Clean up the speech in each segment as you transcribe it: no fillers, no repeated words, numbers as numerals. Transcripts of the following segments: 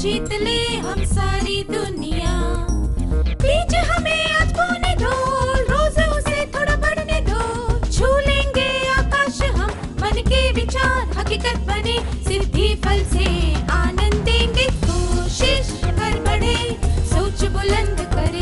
जीत ले हम सारी दुनिया। बीच हमें आज बोने दो, रोज उसे थोड़ा बढ़ने दो। छू लेंगे आकाश हम, मन के विचार हकीकत बने। सिद्धि फल से आनंद देंगे, कोशिश कर बढ़े, सोच बुलंद करे।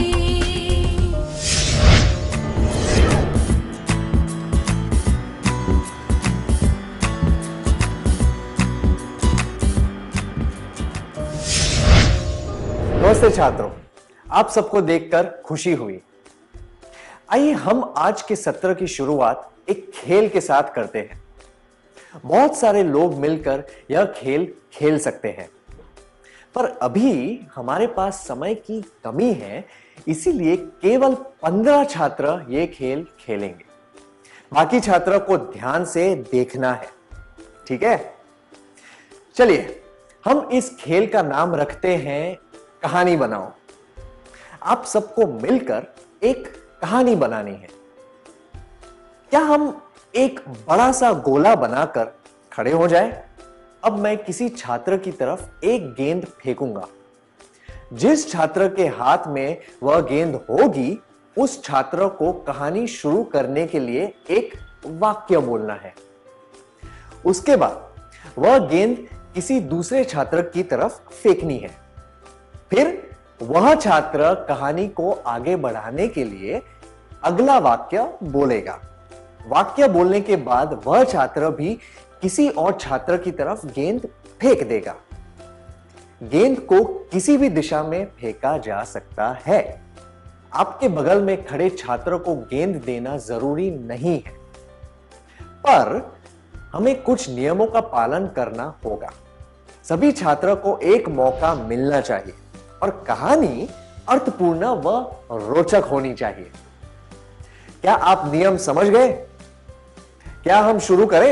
नमस्ते छात्रों, आप सबको देखकर खुशी हुई। आइए हम आज के सत्र की शुरुआत एक खेल के साथ करते हैं। बहुत सारे लोग मिलकर यह खेल खेल सकते हैं, पर अभी हमारे पास समय की कमी है, इसीलिए केवल 15 छात्र ये खेल खेलेंगे। बाकी छात्रों को ध्यान से देखना है, ठीक है? चलिए हम इस खेल का नाम रखते हैं कहानी बनाओ। आप सबको मिलकर एक कहानी बनानी है। क्या हम एक बड़ा सा गोला बनाकर खड़े हो जाएं? अब मैं किसी छात्र की तरफ एक गेंद फेंकूंगा। जिस छात्र के हाथ में वह गेंद होगी, उस छात्र को कहानी शुरू करने के लिए एक वाक्य बोलना है। उसके बाद वह गेंद किसी दूसरे छात्र की तरफ फेंकनी है। फिर वह छात्र कहानी को आगे बढ़ाने के लिए अगला वाक्य बोलेगा। वाक्य बोलने के बाद वह छात्र भी किसी और छात्र की तरफ गेंद फेंक देगा। गेंद को किसी भी दिशा में फेंका जा सकता है। आपके बगल में खड़े छात्र को गेंद देना जरूरी नहीं है, पर हमें कुछ नियमों का पालन करना होगा। सभी छात्रों को एक मौका मिलना चाहिए और कहानी अर्थपूर्ण व रोचक होनी चाहिए। क्या आप नियम समझ गए? क्या हम शुरू करें?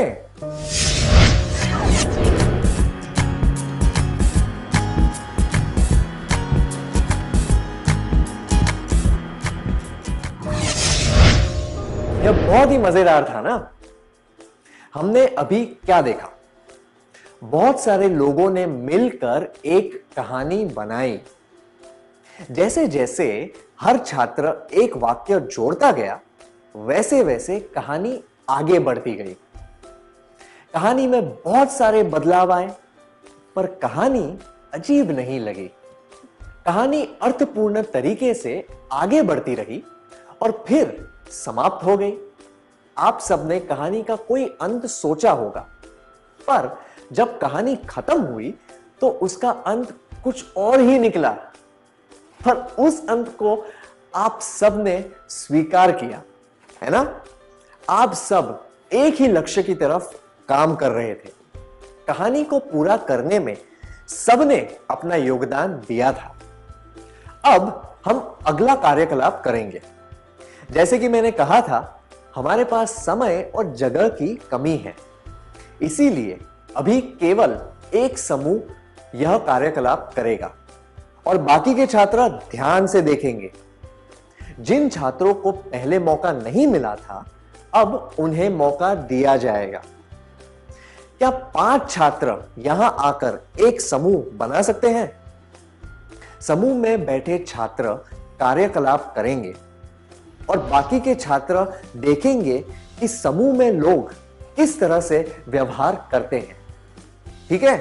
यह बहुत ही मजेदार था ना? हमने अभी क्या देखा? बहुत सारे लोगों ने मिलकर एक कहानी बनाई। जैसे जैसे हर छात्र एक वाक्य जोड़ता गया, वैसे वैसे कहानी आगे बढ़ती गई। कहानी में बहुत सारे बदलाव आए, पर कहानी अजीब नहीं लगी। कहानी अर्थपूर्ण तरीके से आगे बढ़ती रही और फिर समाप्त हो गई। आप सबने कहानी का कोई अंत सोचा होगा, पर जब कहानी खत्म हुई तो उसका अंत कुछ और ही निकला। पर उस अंत को आप सब ने स्वीकार किया, है ना? आप सब एक ही लक्ष्य की तरफ काम कर रहे थे। कहानी को पूरा करने में सबने अपना योगदान दिया था। अब हम अगला कार्यकलाप करेंगे। जैसे कि मैंने कहा था, हमारे पास समय और जगह की कमी है, इसीलिए अभी केवल एक समूह यह कार्यकलाप करेगा और बाकी के छात्र ध्यान से देखेंगे। जिन छात्रों को पहले मौका नहीं मिला था, अब उन्हें मौका दिया जाएगा। क्या 5 छात्र यहां आकर एक समूह बना सकते हैं? समूह में बैठे छात्र कार्यकलाप करेंगे और बाकी के छात्र देखेंगे कि समूह में लोग किस तरह से व्यवहार करते हैं। ठीक है?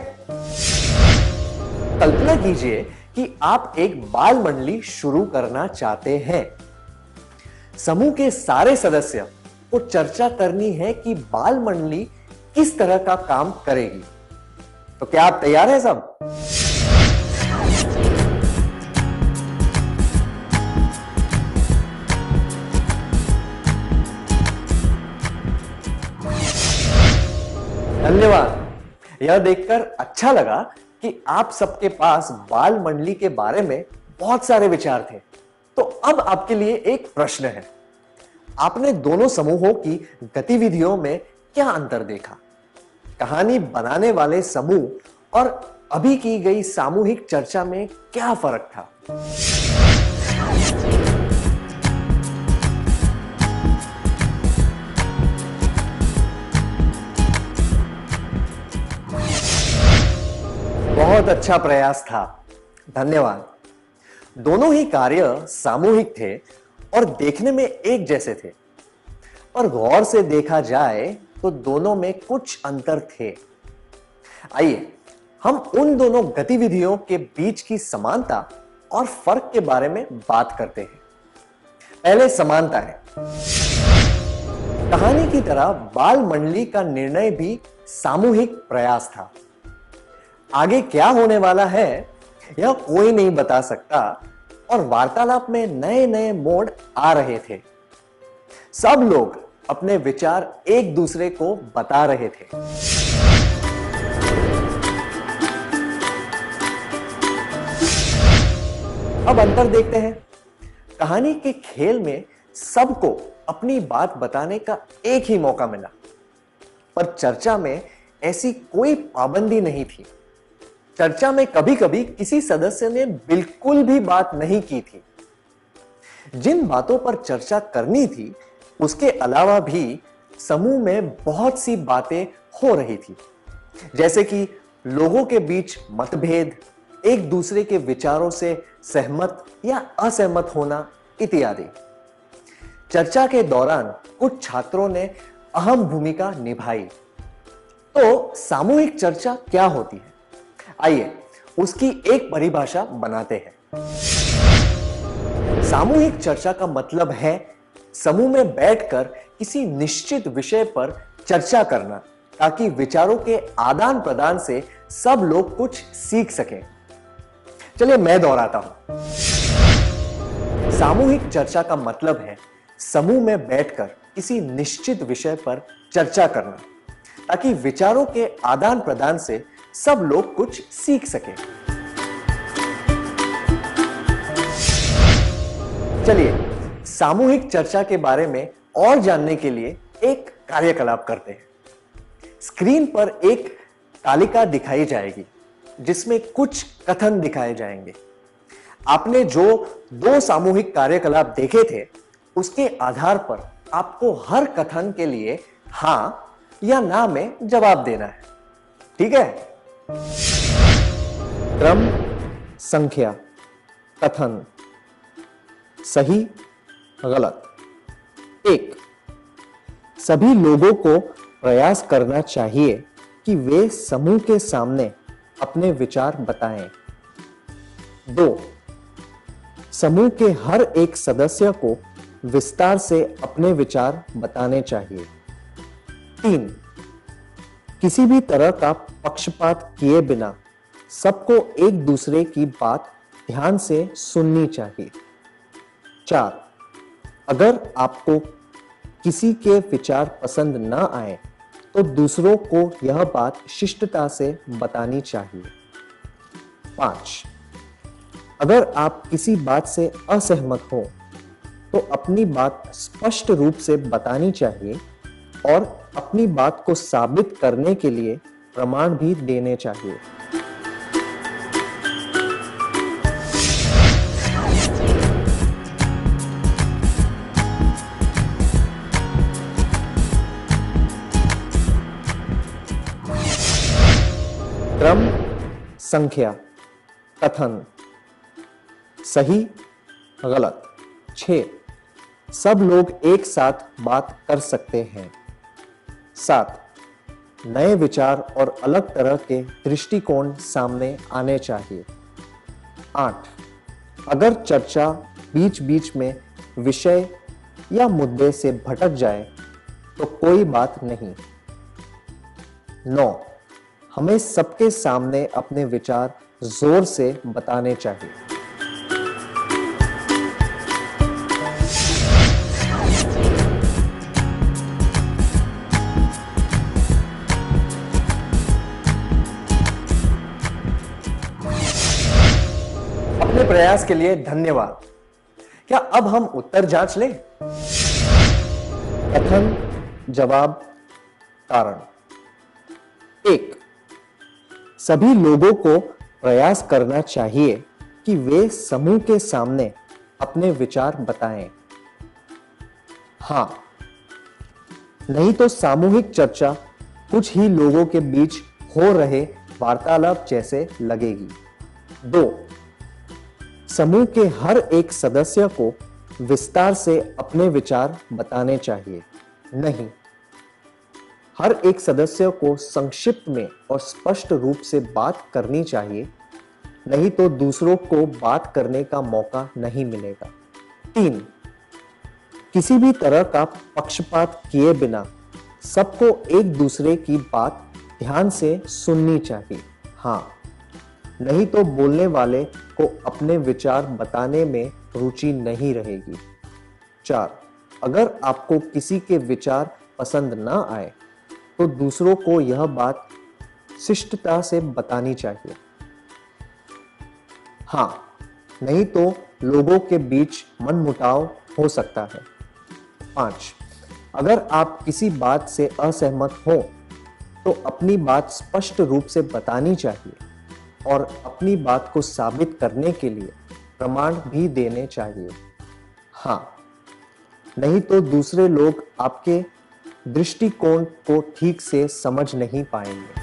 कल्पना कीजिए कि आप एक बाल मंडली शुरू करना चाहते हैं। समूह के सारे सदस्य को चर्चा करनी है कि बाल मंडली किस तरह का काम करेगी। तो क्या आप तैयार हैं सब? धन्यवाद। यह देखकर अच्छा लगा कि आप सबके पास बाल मंडली के बारे में बहुत सारे विचार थे। तो अब आपके लिए एक प्रश्न है। आपने दोनों समूहों की गतिविधियों में क्या अंतर देखा? कहानी बनाने वाले समूह और अभी की गई सामूहिक चर्चा में क्या फर्क था? बहुत अच्छा प्रयास था। धन्यवाद। दोनों ही कार्य सामूहिक थे और देखने में एक जैसे थे, पर गौर से देखा जाए तो दोनों में कुछ अंतर थे। आइए हम उन दोनों गतिविधियों के बीच की समानता और फर्क के बारे में बात करते हैं। पहले समानताएं। कहानी की तरह बाल मंडली का निर्णय भी सामूहिक प्रयास था। आगे क्या होने वाला है यह कोई नहीं बता सकता और वार्तालाप में नए नए मोड़ आ रहे थे। सब लोग अपने विचार एक दूसरे को बता रहे थे। अब अंतर देखते हैं। कहानी के खेल में सबको अपनी बात बताने का एक ही मौका मिला, पर चर्चा में ऐसी कोई पाबंदी नहीं थी। चर्चा में कभी-कभी किसी सदस्य ने बिल्कुल भी बात नहीं की थी। जिन बातों पर चर्चा करनी थी उसके अलावा भी समूह में बहुत सी बातें हो रही थी, जैसे कि लोगों के बीच मतभेद, एक दूसरे के विचारों से सहमत या असहमत होना इत्यादि। चर्चा के दौरान कुछ छात्रों ने अहम भूमिका निभाई। तो सामूहिक चर्चा क्या होती है? आइए उसकी एक परिभाषा बनाते हैं। सामूहिक चर्चा का मतलब है समूह में बैठकर किसी निश्चित विषय पर चर्चा करना, ताकि विचारों के आदान प्रदान से सब लोग कुछ सीख सकें। चलिए मैं दोहराता हूं। सामूहिक चर्चा का मतलब है समूह में बैठकर किसी निश्चित विषय पर चर्चा करना, ताकि विचारों के आदान प्रदान से सब लोग कुछ सीख सकें। चलिए सामूहिक चर्चा के बारे में और जानने के लिए एक कार्यकलाप करते हैं। स्क्रीन पर एक तालिका दिखाई जाएगी जिसमें कुछ कथन दिखाए जाएंगे। आपने जो दो सामूहिक कार्यकलाप देखे थे उसके आधार पर आपको हर कथन के लिए हां या ना में जवाब देना है। ठीक है? क्रम, संख्या, कथन, सही, गलत। 1, सभी लोगों को प्रयास करना चाहिए कि वे समूह के सामने अपने विचार बताएं। 2, समूह के हर एक सदस्य को विस्तार से अपने विचार बताने चाहिए। 3, किसी भी तरह का पक्षपात किए बिना सबको एक दूसरे की बात ध्यान से सुननी चाहिए। 4, अगर आपको किसी के विचार पसंद ना आए तो दूसरों को यह बात शिष्टता से बतानी चाहिए। 5, अगर आप किसी बात से असहमत हो तो अपनी बात स्पष्ट रूप से बतानी चाहिए और अपनी बात को साबित करने के लिए प्रमाण भी देने चाहिए। क्रम, संख्या, कथन, सही, गलत। 6, सब लोग एक साथ बात कर सकते हैं। 7, नए विचार और अलग तरह के दृष्टिकोण सामने आने चाहिए। 8, अगर चर्चा बीच बीच में विषय या मुद्दे से भटक जाए तो कोई बात नहीं। 9, हमें सबके सामने अपने विचार जोर से बताने चाहिए। अपने प्रयास के लिए धन्यवाद। क्या अब हम उत्तर जांच लें? कथन, जवाब, कारण। 1, सभी लोगों को प्रयास करना चाहिए कि वे समूह के सामने अपने विचार बताएं। हां, नहीं तो सामूहिक चर्चा कुछ ही लोगों के बीच हो रहे वार्तालाप जैसे लगेगी। 2, समूह के हर एक सदस्य को विस्तार से अपने विचार बताने चाहिए। नहीं, हर एक सदस्य को संक्षिप्त में और स्पष्ट रूप से बात करनी चाहिए, नहीं तो दूसरों को बात करने का मौका नहीं मिलेगा। 3, किसी भी तरह का पक्षपात किए बिना सबको एक दूसरे की बात ध्यान से सुननी चाहिए। हाँ, नहीं तो बोलने वाले को अपने विचार बताने में रुचि नहीं रहेगी। 4, अगर आपको किसी के विचार पसंद ना आए तो दूसरों को यह बात शिष्टता से बतानी चाहिए। हाँ, नहीं तो लोगों के बीच मनमुटाव हो सकता है। 5, अगर आप किसी बात से असहमत हो तो अपनी बात स्पष्ट रूप से बतानी चाहिए और अपनी बात को साबित करने के लिए प्रमाण भी देने चाहिए। हाँ, नहीं तो दूसरे लोग आपके दृष्टिकोण को ठीक से समझ नहीं पाएंगे।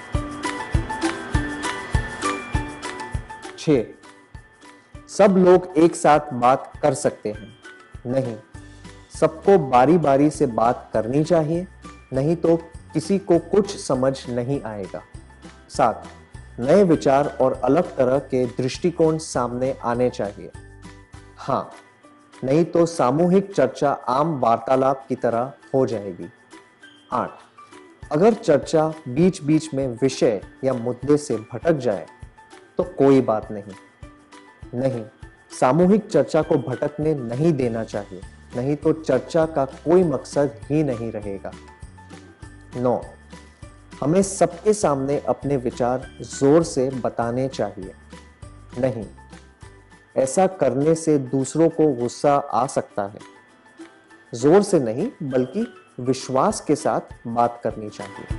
6, सब लोग एक साथ बात कर सकते हैं। नहीं, सबको बारी बारी से बात करनी चाहिए, नहीं तो किसी को कुछ समझ नहीं आएगा। 7, नए विचार और अलग तरह के दृष्टिकोण सामने आने चाहिए। हाँ, नहीं तो सामूहिक चर्चा आम वार्तालाप की तरह हो जाएगी। 8, अगर चर्चा बीच बीच में विषय या मुद्दे से भटक जाए तो कोई बात नहीं। नहीं, सामूहिक चर्चा को भटकने नहीं देना चाहिए, नहीं तो चर्चा का कोई मकसद ही नहीं रहेगा। 9, हमें सबके सामने अपने विचार जोर से बताने चाहिए। नहीं, ऐसा करने से दूसरों को गुस्सा आ सकता है। जोर से नहीं, बल्कि विश्वास के साथ बात करनी चाहिए।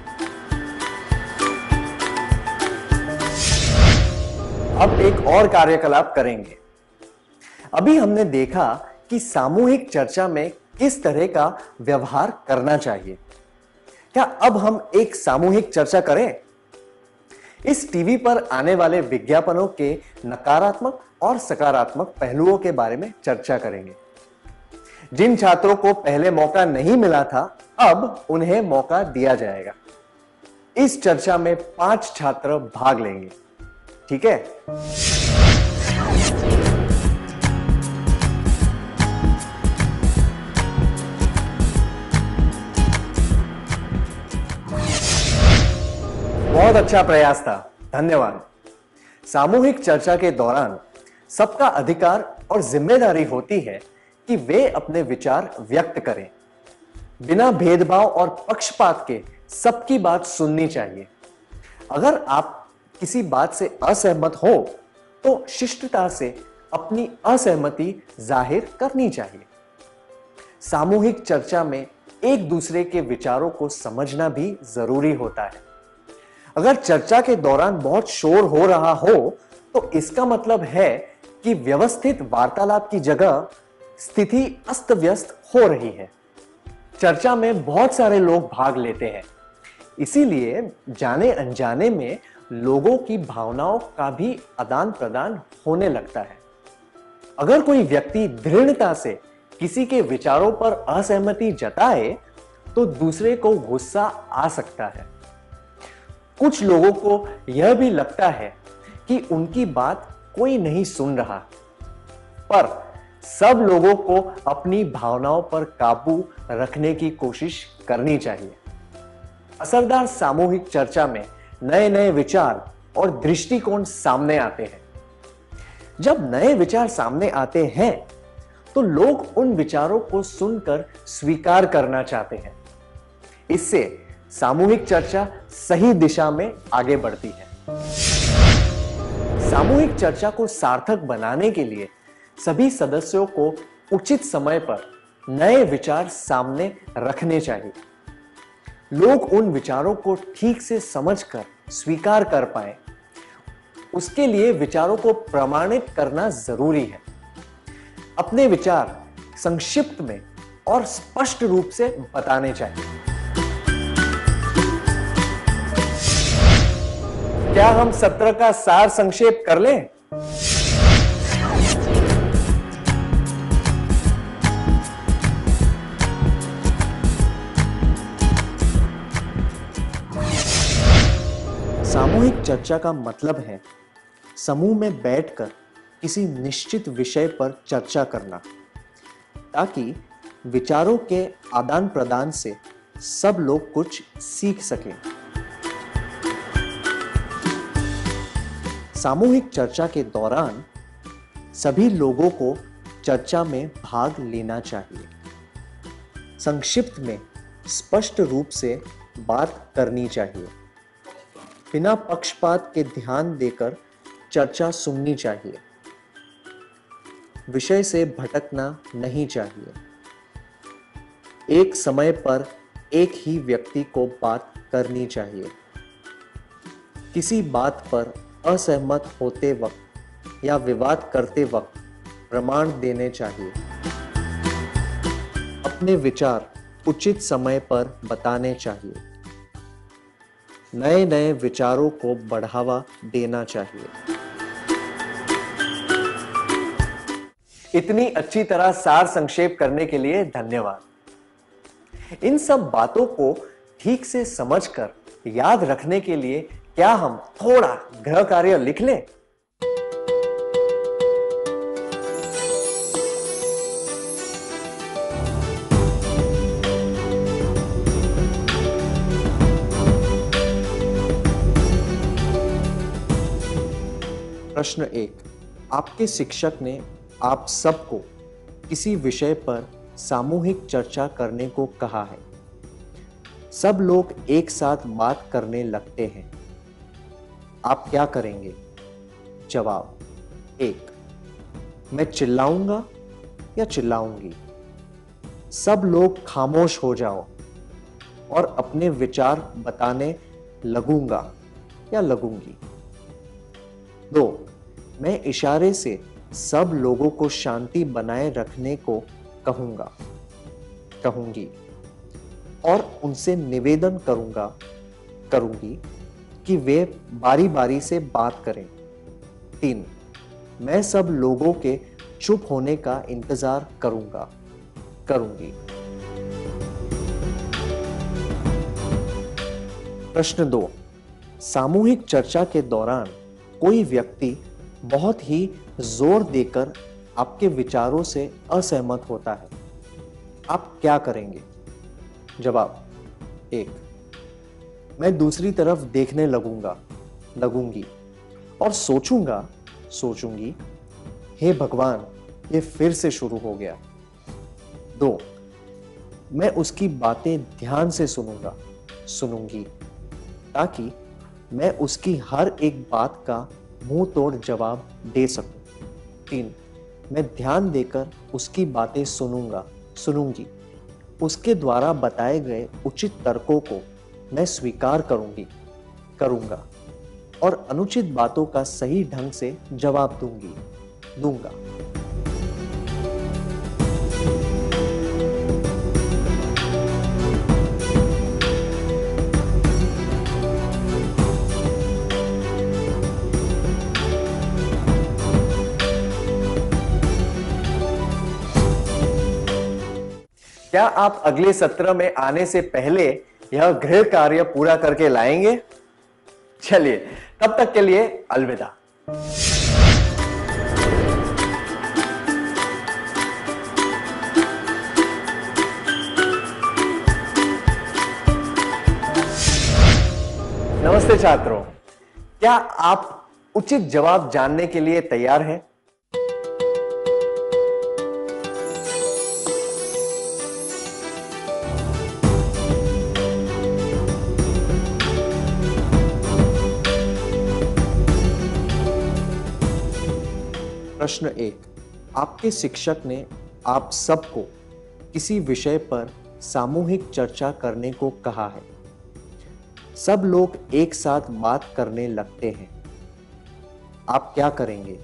अब एक और कार्यकलाप करेंगे। अभी हमने देखा कि सामूहिक चर्चा में किस तरह का व्यवहार करना चाहिए। क्या अब हम एक सामूहिक चर्चा करें? इस टीवी पर आने वाले विज्ञापनों के नकारात्मक और सकारात्मक पहलुओं के बारे में चर्चा करेंगे। जिन छात्रों को पहले मौका नहीं मिला था, अब उन्हें मौका दिया जाएगा। इस चर्चा में 5 छात्र भाग लेंगे, ठीक है? बहुत अच्छा प्रयास था, धन्यवाद। सामूहिक चर्चा के दौरान सबका अधिकार और जिम्मेदारी होती है कि वे अपने विचार व्यक्त करें। बिना भेदभाव और पक्षपात के सबकी बात सुननी चाहिए। अगर आप किसी बात से असहमत हो तो शिष्टता से अपनी असहमति जाहिर करनी चाहिए। सामूहिक चर्चा में एक दूसरे के विचारों को समझना भी जरूरी होता है। अगर चर्चा के दौरान बहुत शोर हो रहा हो तो इसका मतलब है कि व्यवस्थित वार्तालाप की जगह स्थिति अस्त व्यस्त हो रही है। चर्चा में बहुत सारे लोग भाग लेते हैं, इसीलिए जाने अनजाने में लोगों की भावनाओं का भी आदान प्रदान होने लगता है। अगर कोई व्यक्ति दृढ़ता से किसी के विचारों पर असहमति जताए तो दूसरे को गुस्सा आ सकता है। कुछ लोगों को यह भी लगता है कि उनकी बात कोई नहीं सुन रहा, पर सब लोगों को अपनी भावनाओं पर काबू रखने की कोशिश करनी चाहिए। असरदार सामूहिक चर्चा में नए नए विचार और दृष्टिकोण सामने आते हैं। जब नए विचार सामने आते हैं तो लोग उन विचारों को सुनकर स्वीकार करना चाहते हैं। इससे सामूहिक चर्चा सही दिशा में आगे बढ़ती है। सामूहिक चर्चा को सार्थक बनाने के लिए सभी सदस्यों को उचित समय पर नए विचार सामने रखने चाहिए। लोग उन विचारों को ठीक से समझकर स्वीकार कर पाए, उसके लिए विचारों को प्रमाणित करना जरूरी है। अपने विचार संक्षिप्त में और स्पष्ट रूप से बताने चाहिए। क्या हम सत्र का सार संक्षेप कर लें? सामूहिक चर्चा का मतलब है समूह में बैठकर किसी निश्चित विषय पर चर्चा करना, ताकि विचारों के आदान प्रदान से सब लोग कुछ सीख सकें। सामूहिक चर्चा के दौरान सभी लोगों को चर्चा में भाग लेना चाहिए। संक्षिप्त में स्पष्ट रूप से बात करनी चाहिए। बिना पक्षपात के ध्यान देकर चर्चा सुननी चाहिए। विषय से भटकना नहीं चाहिए। एक समय पर एक ही व्यक्ति को बात करनी चाहिए। किसी बात पर असहमत होते वक्त या विवाद करते वक्त प्रमाण देने चाहिए। अपने विचार उचित समय पर बताने चाहिए। नए नए विचारों को बढ़ावा देना चाहिए। इतनी अच्छी तरह सार संक्षेप करने के लिए धन्यवाद। इन सब बातों को ठीक से समझकर याद रखने के लिए क्या हम थोड़ा गृह कार्य लिख लें? प्रश्न 1। आपके शिक्षक ने आप सबको किसी विषय पर सामूहिक चर्चा करने को कहा है। सब लोग एक साथ बात करने लगते हैं। आप क्या करेंगे? जवाब 1। मैं चिल्लाऊंगा या चिल्लाऊंगी। सब लोग खामोश हो जाओ और अपने विचार बताने लगूंगा या लगूंगी। 2। मैं इशारे से सब लोगों को शांति बनाए रखने को कहूंगा, कहूंगी और उनसे निवेदन करूंगी कि वे बारी बारी से बात करें। 3। मैं सब लोगों के चुप होने का इंतजार करूंगी। प्रश्न 2। सामूहिक चर्चा के दौरान कोई व्यक्ति बहुत ही जोर देकर आपके विचारों से असहमत होता है। आप क्या करेंगे? जवाब 1। मैं दूसरी तरफ देखने लगूंगी और सोचूंगी, हे भगवान, ये फिर से शुरू हो गया। 2। मैं उसकी बातें ध्यान से सुनूंगी ताकि मैं उसकी हर एक बात का मुंह तोड़ जवाब दे सकूं। 3। मैं ध्यान देकर उसकी बातें सुनूंगी। उसके द्वारा बताए गए उचित तर्कों को मैं स्वीकार करूंगा और अनुचित बातों का सही ढंग से जवाब दूंगा। क्या आप अगले सत्र में आने से पहले यह गृह कार्य पूरा करके लाएंगे? चलिए, तब तक के लिए अलविदा। नमस्ते छात्रों, क्या आप उचित जवाब जानने के लिए तैयार हैं? प्रश्न 1। आपके शिक्षक ने आप सबको किसी विषय पर सामूहिक चर्चा करने को कहा है। सब लोग एक साथ बात करने लगते हैं। आप क्या करेंगे?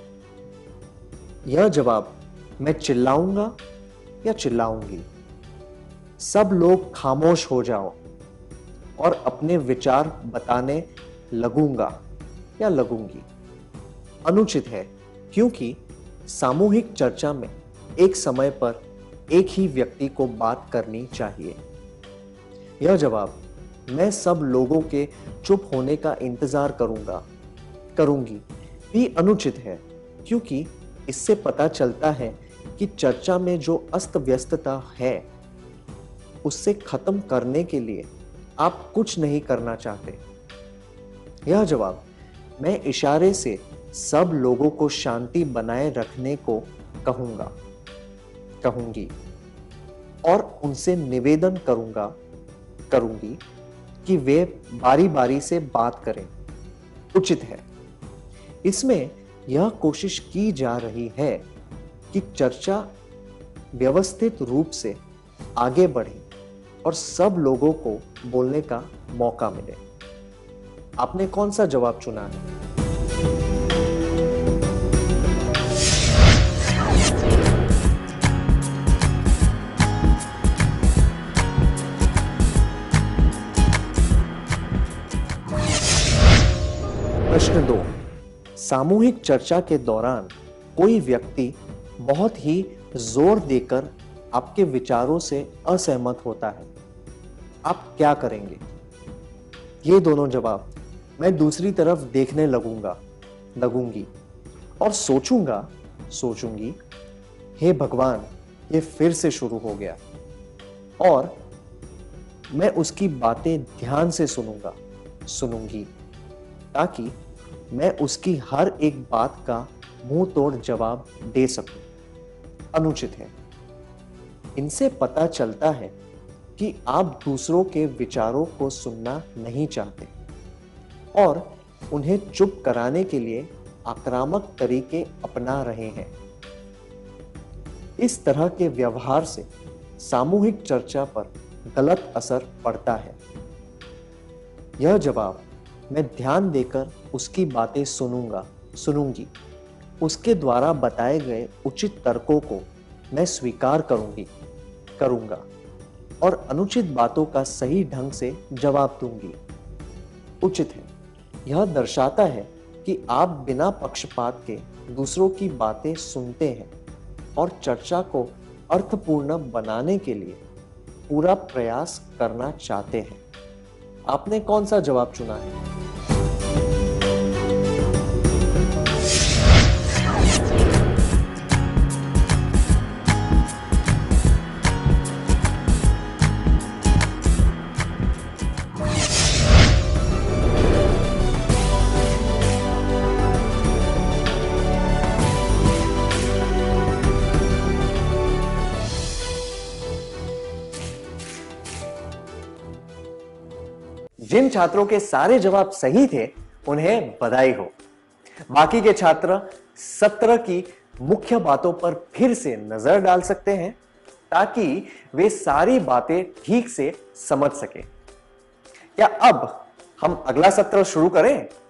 यह जवाब, मैं चिल्लाऊंगा या चिल्लाऊंगी। सब लोग खामोश हो जाओ और अपने विचार बताने लगूंगा या लगूंगी। अनुचित है, क्योंकि सामूहिक चर्चा में एक समय पर एक ही व्यक्ति को बात करनी चाहिए। यह जवाब, मैं सब लोगों के चुप होने का इंतजार करूंगी भी अनुचित है, क्योंकि इससे पता चलता है कि चर्चा में जो अस्त व्यस्तता है उससे खत्म करने के लिए आप कुछ नहीं करना चाहते। यह जवाब मैं इशारे से सब लोगों को शांति बनाए रखने को कहूंगी और उनसे निवेदन करूंगी कि वे बारी बारी से बात करें, उचित है। इसमें यह कोशिश की जा रही है कि चर्चा व्यवस्थित रूप से आगे बढ़े और सब लोगों को बोलने का मौका मिले। आपने कौन सा जवाब चुना है? प्रश्न 2, सामूहिक चर्चा के दौरान कोई व्यक्ति बहुत ही जोर देकर आपके विचारों से असहमत होता है, आप क्या करेंगे? ये दोनों जवाब मैं दूसरी तरफ देखने लगूंगी और सोचूंगी, हे भगवान, ये फिर से शुरू हो गया। और मैं उसकी बातें ध्यान से सुनूंगी ताकि मैं उसकी हर एक बात का मुंह तोड़ जवाब दे सकूं। अनुचित है। इनसे पता चलता है कि आप दूसरों के विचारों को सुनना नहीं चाहते और उन्हें चुप कराने के लिए आक्रामक तरीके अपना रहे हैं। इस तरह के व्यवहार से सामूहिक चर्चा पर गलत असर पड़ता है। यह जवाब मैं ध्यान देकर उसकी बातें सुनूंगी, उसके द्वारा बताए गए उचित तर्कों को मैं स्वीकार करूंगा और अनुचित बातों का सही ढंग से जवाब दूंगी। उचित है। यह दर्शाता है कि आप बिना पक्षपात के दूसरों की बातें सुनते हैं और चर्चा को अर्थपूर्ण बनाने के लिए पूरा प्रयास करना चाहते हैं। आपने कौन सा जवाब चुना है? जिन छात्रों के सारे जवाब सही थे उन्हें बधाई हो। बाकी के छात्र सत्र की मुख्य बातों पर फिर से नजर डाल सकते हैं ताकि वे सारी बातें ठीक से समझ सकें। क्या अब हम अगला सत्र शुरू करें?